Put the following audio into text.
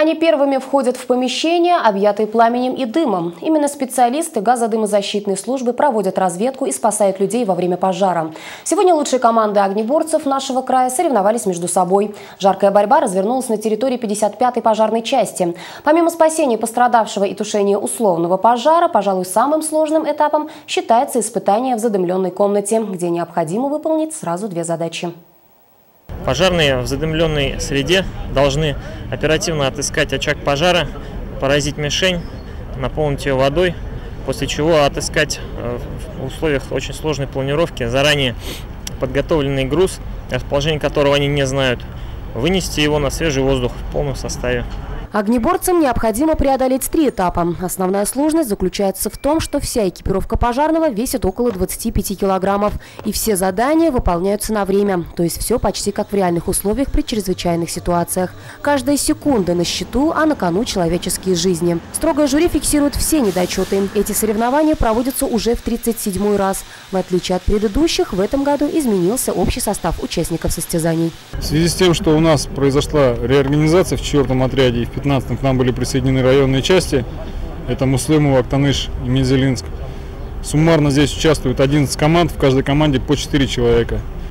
Они первыми входят в помещения, объятые пламенем и дымом. Именно специалисты газодымозащитной службы проводят разведку и спасают людей во время пожара. Сегодня лучшие команды огнеборцев нашего края соревновались между собой. Жаркая борьба развернулась на территории 55-й пожарной части. Помимо спасения пострадавшего и тушения условного пожара, пожалуй, самым сложным этапом считается испытание в задымленной комнате, где необходимо выполнить сразу две задачи. Пожарные в задымленной среде должны оперативно отыскать очаг пожара, поразить мишень, наполнить ее водой, после чего отыскать в условиях очень сложной планировки заранее подготовленный груз, расположение которого они не знают, вынести его на свежий воздух в полном составе. Огнеборцам необходимо преодолеть 3 этапа. Основная сложность заключается в том, что вся экипировка пожарного весит около 25 килограммов. И все задания выполняются на время. То есть все почти как в реальных условиях при чрезвычайных ситуациях. Каждая секунда на счету, а на кону человеческие жизни. Строгое жюри фиксирует все недочеты. Эти соревнования проводятся уже в 37-й раз. В отличие от предыдущих, в этом году изменился общий состав участников состязаний. В связи с тем, что у нас произошла реорганизация в 4-м отряде и в 15-м к нам были присоединены районные части, это Муслимово, Актаныш и Мензелинск. Суммарно здесь участвуют 11 команд, в каждой команде по 4 человека.